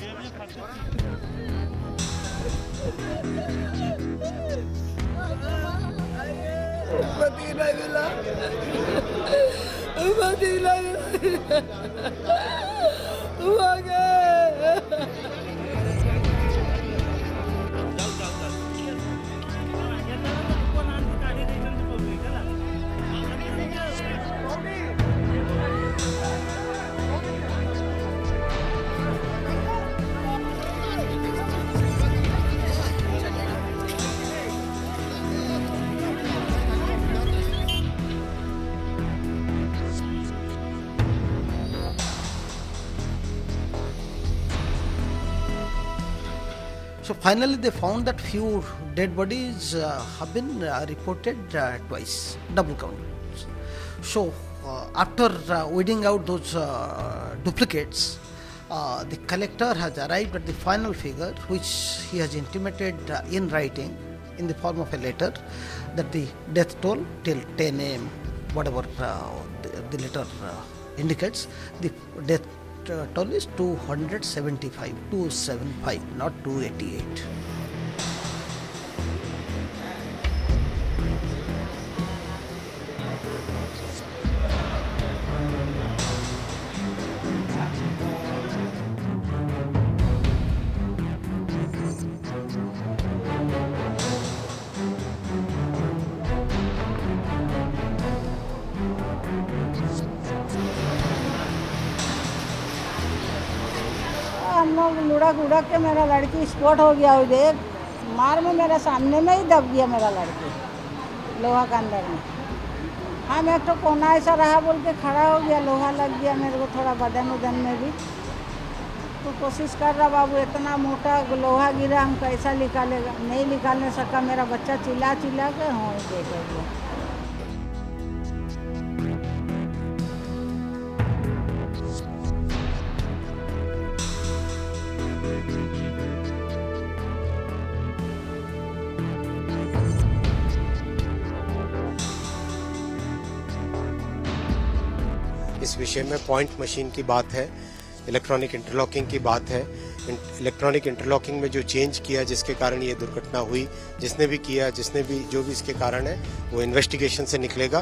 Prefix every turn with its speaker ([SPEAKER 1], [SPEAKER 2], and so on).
[SPEAKER 1] पति नहीं मिला, पति नहीं मिला, वो गए।
[SPEAKER 2] So finally they found that few dead bodies have been reported twice, double count. So after weeding out those duplicates, the collector has arrived at the final figure, which he has intimated in writing in the form of a letter, that the death toll till 10 a.m., whatever the letter indicates, the death toll is 275, 275, not 288.
[SPEAKER 3] हम लोग लुढ़क उड़क के मेरा लड़की spot हो गया, देख मार में मेरे सामने में ही दब गया मेरा लड़की लोहा के अंदर में। हम एक तो कोना ऐसा रहा बोल के खड़ा हो गया, लोहा लग गया मेरे को थोड़ा बदन उदन में भी। तो कोशिश कर रहा बाबू, इतना मोटा लोहा गिरा, हम कैसा निकालेगा, नहीं निकालने सका। मेरा बच्चा चिल्ला चिल्ला के हो देख गया।
[SPEAKER 4] इस विषय में पॉइंट मशीन की बात है, इलेक्ट्रॉनिक इंटरलॉकिंग की बात है। इलेक्ट्रॉनिक इंटरलॉकिंग में जो चेंज किया जिसके कारण ये दुर्घटना हुई, जिसने भी किया, जिसने भी जो भी इसके कारण है वो इन्वेस्टिगेशन से निकलेगा।